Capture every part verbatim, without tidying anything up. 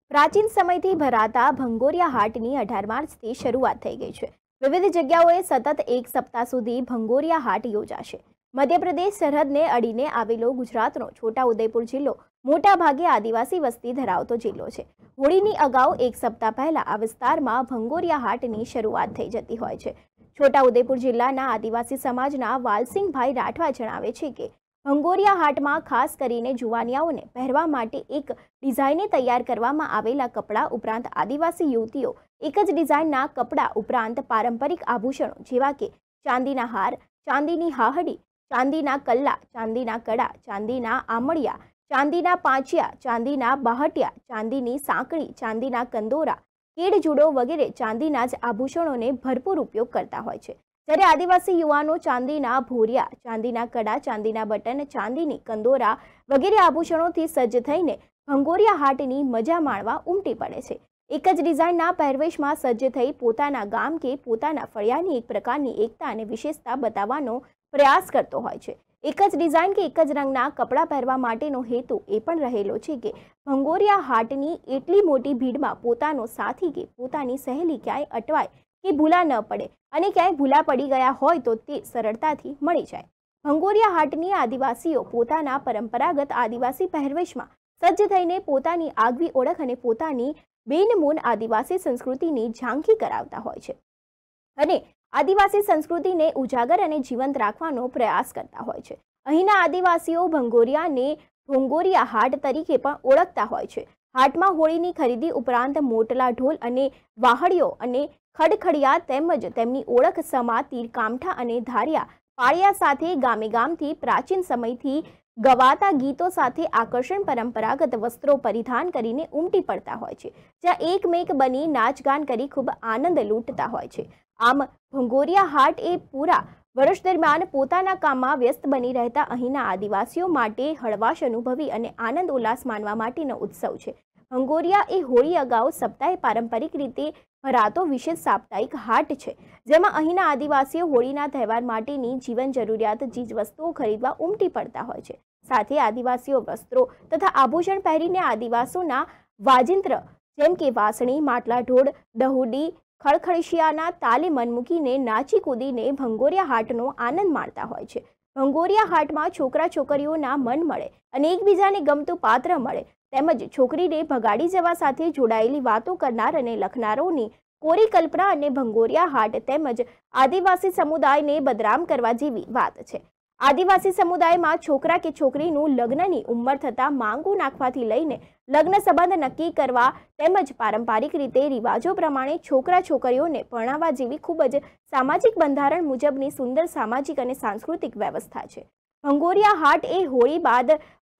પ્રાચીન સમયથી ભરાતા ભંગોરિયા હાટની અઢાર માર્ચથી શરૂઆત થઈ ગઈ છે। વિવિધ જગ્યાઓએ સતત એક સપ્તાહ સુધી ભંગોરિયા હાટ યોજાશે। મધ્યપ્રદેશ સરહદને અડીને આવેલો ગુજરાતનો છોટાઉદેપુર જિલ્લો મોટા ભાગે આદિવાસી વસ્તી ધરાવતો જિલ્લો છે। હોળીની અગાઉ એક સપ્તાહ પહેલા આ વિસ્તારમાં ભંગોરિયા હાટની શરૂઆત થઈ જતી હોય છે। છોટાઉદેપુર જિલ્લાના આદિવાસી સમાજના વાલસિંગભાઈ રાઠવા જણાવે છે કે ભંગોરિયા હાટમાં ખાસ કરીને જુવાનિયાઓને પહેરવા માટે એક ડિઝાઇને તૈયાર કરવામાં આવેલા કપડાં ઉપરાંત આદિવાસી યુવતીઓ એક જ ડિઝાઇનના કપડાં ઉપરાંત પારંપરિક આભૂષણો જેવા કે ચાંદીના હાર, ચાંદીની હાહડી, ચાંદીના કલ્લા, ચાંદીના કડા, ચાંદીના આમળિયા, ચાંદીના પાંચિયા, ચાંદીના બહાટિયા, ચાંદીની સાંકળી, ચાંદીના કંદોરા, કેડજૂડો વગેરે ચાંદીના જ આભૂષણોને ભરપૂર ઉપયોગ કરતા હોય છે। જ્યારે આદિવાસી યુવાનો ચાંદીના ભોરિયા, ચાંદીના કડા, ચાંદીના બટન, ચાંદીની કંદોરા વગેરે આભૂષણોથી સજ્જ થઈને ભંગોરિયા હાટની મજા માણવા ઉમટી પડે છે। એક જ ડિઝાઇનના પહેરવેશમાં સજ્જ થઈ પોતાના ગામ કે પોતાના ફળિયાની એક પ્રકારની એકતા અને વિશેષતા બતાવવાનો પ્રયાસ કરતો હોય છે। એક જ ડિઝાઇન કે એક જ રંગના કપડાં પહેરવા માટેનો હેતુ એ પણ રહેલો છે કે ભંગોરિયા હાટની એટલી મોટી ભીડમાં પોતાનો સાથી કે પોતાની સહેલી ક્યાંય અટવાય કે ભૂલા ન પડે અને ક્યાંય ભૂલા પડી ગયા હોય તો તે સરળતાથી મળી જાય। ભંગોરિયા હાટની આદિવાસીઓ પોતાના પરંપરાગત આદિવાસી પહેરવેશમાં સજ્જ થઈને પોતાની આગવી ઓળખ અને પોતાની બેનમૂન આદિવાસી સંસ્કૃતિની ઝાંખી કરાવતા હોય છે અને આદિવાસી સંસ્કૃતિને ઉજાગર અને જીવંત રાખવાનો પ્રયાસ કરતા હોય છે। અહીંના આદિવાસીઓ ભંગોરિયાને ભોંગોરિયા હાટ તરીકે પણ ઓળખતા હોય છે। હાટમાં હોળીની ખરીદી ઉપરાંત મોટલા ઢોલ અને વાહડીઓ અને ખડખડિયા તેમજ તેમની ઓળખ સમા તીરકામઠા અને ધારિયા પાળિયા સાથે ગામે ગામથી પ્રાચીન સમયથી ગવાતા ગીતો સાથે આકર્ષણ પરંપરાગત વસ્ત્રો પરિધાન કરીને ઉમટી પડતા હોય છે, જ્યાં એકમેક બની નાચગાન કરી ખૂબ આનંદ લૂંટતા હોય છે। આમ ભંગોરિયા હાટ એ પૂરા વર્ષ દરમિયાન પોતાના કામમાં વ્યસ્ત બની રહેતા અહીંના આદિવાસીઓ માટે હળવાશ અનુભવી અને આનંદ ઉલ્લાસ માનવા માટેનો ઉત્સવ છે। ભંગોરિયા એ હોળી અગાઉ સપ્તાહે પારંપરિક રીતે ભરાતો વિશેષ સાપ્તાહિક હાટ છે, જેમાં અહીંના આદિવાસીઓ હોળીના તહેવાર માટેની જીવન જરૂરિયાત ચીજ વસ્તુઓ ખરીદવા ઉમટી પડતા હોય છે। સાથે આદિવાસીઓ વસ્ત્રો તથા આભૂષણ પહેરીને આદિવાસીઓના વાજિંત્ર જેમ કે વાસણી, માટલા ઢોળ, દહુડી, ખળખળશિયાના તાલે મન મૂકીને નાચી કૂદીને ભંગોરિયા હાટનો આનંદ માણતા હોય છે। ભંગોરિયા હાટમાં છોકરા છોકરીઓના મન મળે અને એકબીજાને ગમતું પાત્ર મળે તેમજ છોકરીને ભગાડી જવા સાથે જોડાયેલી વાતો કરનાર અને લખનારોની કોરી કલ્પના અને ભંગોરિયા હાટ તેમજ આદિવાસી સમુદાયને બદનામ કરવા જેવી વાત છે। આદિવાસી સમુદાયમાં છોકરા કે છોકરીનું લગ્નની ઉંમર થતાં માંગુ નાખવાથી લઈને લગ્ન સંબંધ નક્કી કરવા તેમજ પારંપરિક રીતે રિવાજો પ્રમાણે છોકરા છોકરીઓને પરણાવવા જેવી ખૂબ જ સામાજિક બંધારણ મુજબની સુંદર સામાજિક અને સાંસ્કૃતિક વ્યવસ્થા છે। ભંગોરિયા હાટ એ હોળી બાદ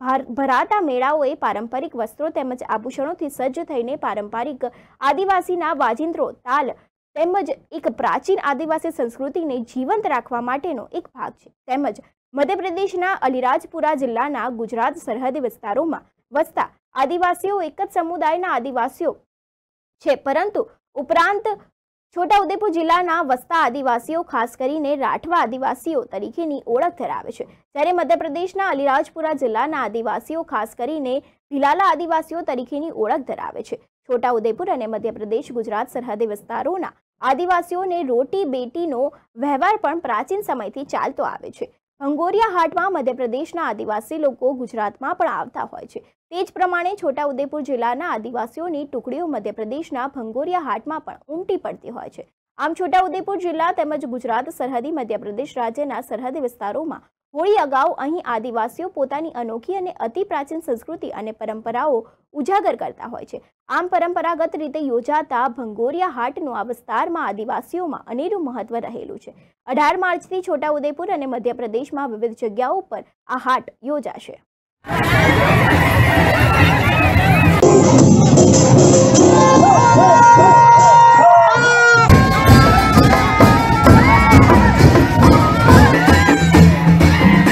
ભરાતા મેળાઓએ પારંપરિક વસ્ત્રો તેમજ આભૂષણોથી સજ્જ થઈને પારંપરિક આદિવાસીના વાજિંત્રો, તાલ તેમજ એક પ્રાચીન આદિવાસી સંસ્કૃતિને જીવંત રાખવા માટેનો એક ભાગ છે। તેમજ મધ્યપ્રદેશના અલીરાજપુરા જિલ્લાના ગુજરાત સરહદી વિસ્તારોમાં વસતા આદિવાસીઓ એક જ સમુદાયના આદિવાસીઓ છે, પરંતુ ઉપરાંત છોટાઉદેપુર જિલ્લાના વસતા આદિવાસીઓ ખાસ કરીને રાઠવા આદિવાસીઓ તરીકેની ઓળખ ધરાવે છે, જ્યારે મધ્યપ્રદેશના અલીરાજપુરા જિલ્લાના આદિવાસીઓ ખાસ કરીને ભીલાલા આદિવાસીઓ તરીકેની ઓળખ ધરાવે છે। છોટાઉદેપુર અને મધ્યપ્રદેશ ગુજરાત સરહદી વિસ્તારોના આદિવાસીઓને રોટી બેટીનો વ્યવહાર પણ પ્રાચીન સમયથી ચાલતો આવે છે। ભંગોરિયા હાટમાં મધ્યપ્રદેશના આદિવાસી લોકો ગુજરાતમાં પણ આવતા હોય છે, તે જ પ્રમાણે છોટાઉદેપુર જિલ્લાના આદિવાસીઓની ટુકડીઓ મધ્યપ્રદેશના ભંગોરિયા હાટમાં પણ ઉમટી પડતી હોય છે। આમ છોટાઉદેપુર જિલ્લા તેમજ ગુજરાત સરહદી મધ્યપ્રદેશ રાજ્યના સરહદી વિસ્તારોમાં હોળી અગાઉ અહીં આદિવાસીઓ પોતાની અનોખી અને અતિ પ્રાચીન સંસ્કૃતિ અને પરંપરાઓ ઉજાગર કરતા હોય છે। આમ પરંપરાગત રીતે યોજાતા ભંગોરિયા હાટનું આ વિસ્તારમાં આદિવાસીઓમાં અનેરું મહત્વ રહેલું છે। અઢાર માર્ચથી છોટાઉદેપુર અને મધ્યપ્રદેશમાં વિવિધ જગ્યાઓ પર આ હાટ યોજાશે।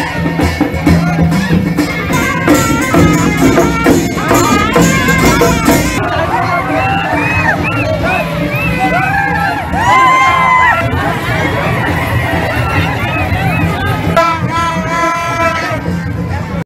We'll be right back.